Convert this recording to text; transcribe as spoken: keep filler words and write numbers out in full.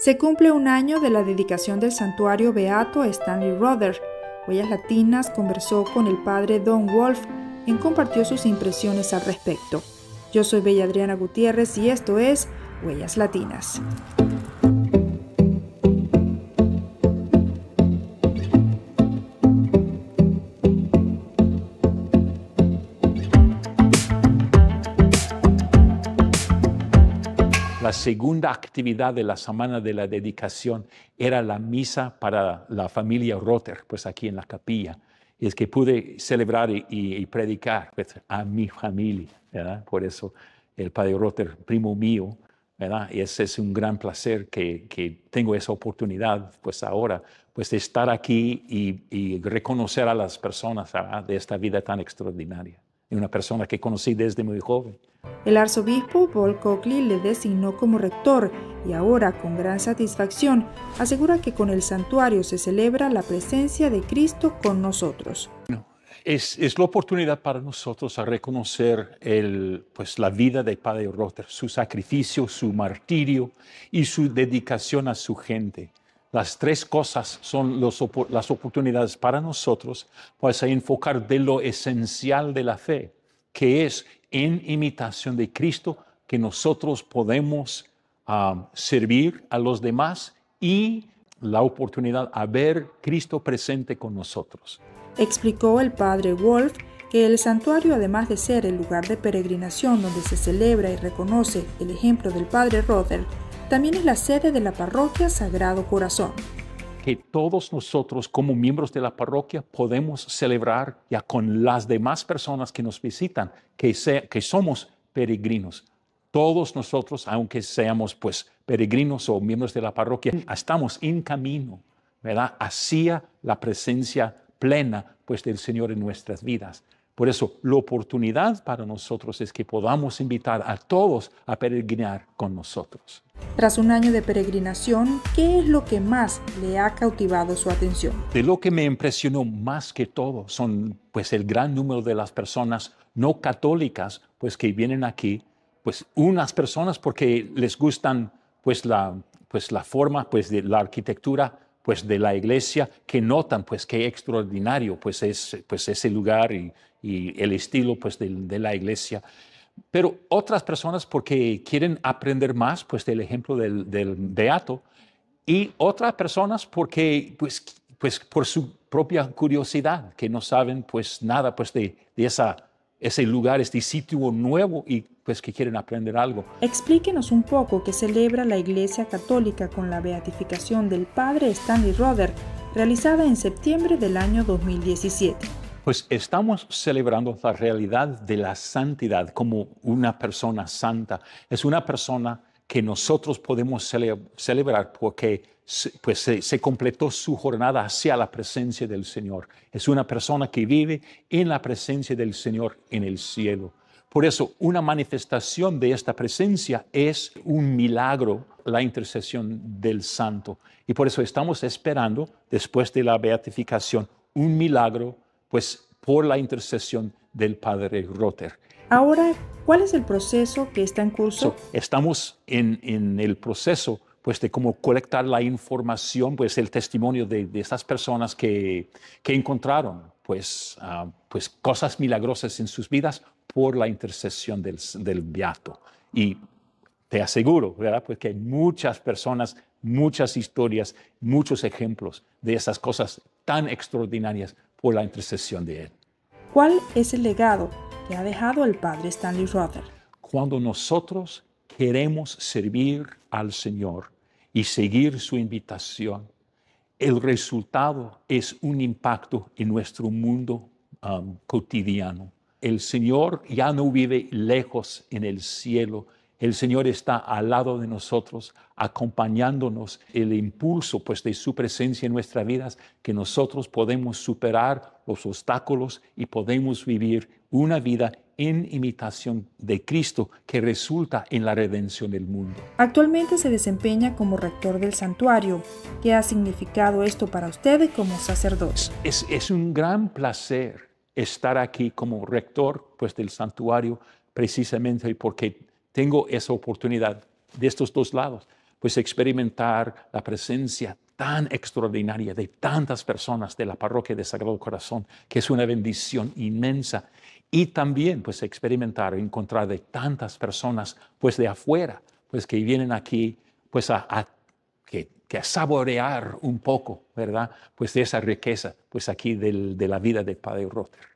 Se cumple un año de la dedicación del santuario beato a Stanley Rother. Huellas Latinas conversó con el padre Don Wolf, quien compartió sus impresiones al respecto. Yo soy Bella Adriana Gutiérrez y esto es Huellas Latinas. La segunda actividad de la semana de la dedicación era la misa para la familia Rother, pues aquí en la capilla. Y es que pude celebrar y, y, y predicar pues, a mi familia, ¿verdad? Por eso el padre Rother, primo mío, ¿verdad? Y ese es un gran placer que, que tengo esa oportunidad, pues ahora, pues de estar aquí y, y reconocer a las personas, ¿verdad? De esta vida tan extraordinaria. Y una persona que conocí desde muy joven. El arzobispo Paul Coakley le designó como rector y ahora, con gran satisfacción, asegura que con el santuario se celebra la presencia de Cristo con nosotros. Es, es la oportunidad para nosotros a reconocer el, pues, la vida del padre Rother, su sacrificio, su martirio y su dedicación a su gente. Las tres cosas son los, las oportunidades para nosotros pues, a enfocar de lo esencial de la fe, que es en imitación de Cristo, que nosotros podemos um, servir a los demás y la oportunidad a ver Cristo presente con nosotros. Explicó el padre Wolf que el santuario, además de ser el lugar de peregrinación donde se celebra y reconoce el ejemplo del padre Rother, también es la sede de la parroquia Sagrado Corazón. Que todos nosotros como miembros de la parroquia podemos celebrar ya con las demás personas que nos visitan, que, sea, que somos peregrinos. Todos nosotros, aunque seamos pues peregrinos o miembros de la parroquia, estamos en camino, ¿verdad? Hacia la presencia plena pues del Señor en nuestras vidas. Por eso, la oportunidad para nosotros es que podamos invitar a todos a peregrinar con nosotros. Tras un año de peregrinación, ¿qué es lo que más le ha cautivado su atención? De lo que me impresionó más que todo son pues el gran número de las personas no católicas pues que vienen aquí, pues unas personas porque les gustan pues la, pues, la forma pues de la arquitectura pues de la iglesia, que notan pues qué extraordinario pues es pues ese lugar y, y el estilo pues de, de la iglesia. Pero otras personas porque quieren aprender más pues del ejemplo del, del beato, y otras personas porque pues, pues por su propia curiosidad, que no saben pues nada pues de, de esa, ese lugar, este sitio nuevo y pues que quieren aprender algo. Explíquenos un poco qué celebra la Iglesia Católica con la beatificación del padre Stanley Rother, realizada en septiembre del año dos mil diecisiete. Pues estamos celebrando la realidad de la santidad como una persona santa. Es una persona que nosotros podemos cele celebrar porque pues, se, se completó su jornada hacia la presencia del Señor. Es una persona que vive en la presencia del Señor en el cielo. Por eso, una manifestación de esta presencia es un milagro, la intercesión del santo. Y por eso estamos esperando, después de la beatificación, un milagro pues por la intercesión del padre Rother. Ahora, ¿cuál es el proceso que está en curso? So, estamos en, en el proceso pues, de cómo colectar la información, pues el testimonio de, de estas personas que, que encontraron pues, uh, pues, cosas milagrosas en sus vidas por la intercesión del, del beato. Y te aseguro, ¿verdad? Pues que hay muchas personas, muchas historias, muchos ejemplos de esas cosas tan extraordinarias por la intercesión de él. ¿Cuál es el legado que ha dejado el padre Stanley Rother? Cuando nosotros queremos servir al Señor y seguir su invitación, el resultado es un impacto en nuestro mundo um, cotidiano. El Señor ya no vive lejos en el cielo. El Señor está al lado de nosotros, acompañándonos el impulso pues, de su presencia en nuestras vidas, que nosotros podemos superar los obstáculos y podemos vivir una vida en imitación de Cristo que resulta en la redención del mundo. Actualmente se desempeña como rector del santuario. ¿Qué ha significado esto para usted como sacerdote? Es, es un gran placer estar aquí como rector pues, del santuario, precisamente porque tengo esa oportunidad de estos dos lados, pues experimentar la presencia tan extraordinaria de tantas personas de la parroquia de Sagrado Corazón, que es una bendición inmensa. Y también pues experimentar, encontrar de tantas personas pues de afuera, pues que vienen aquí pues a, a que, que a saborear un poco, ¿verdad? Pues de esa riqueza pues aquí del, de la vida del Padre Rother.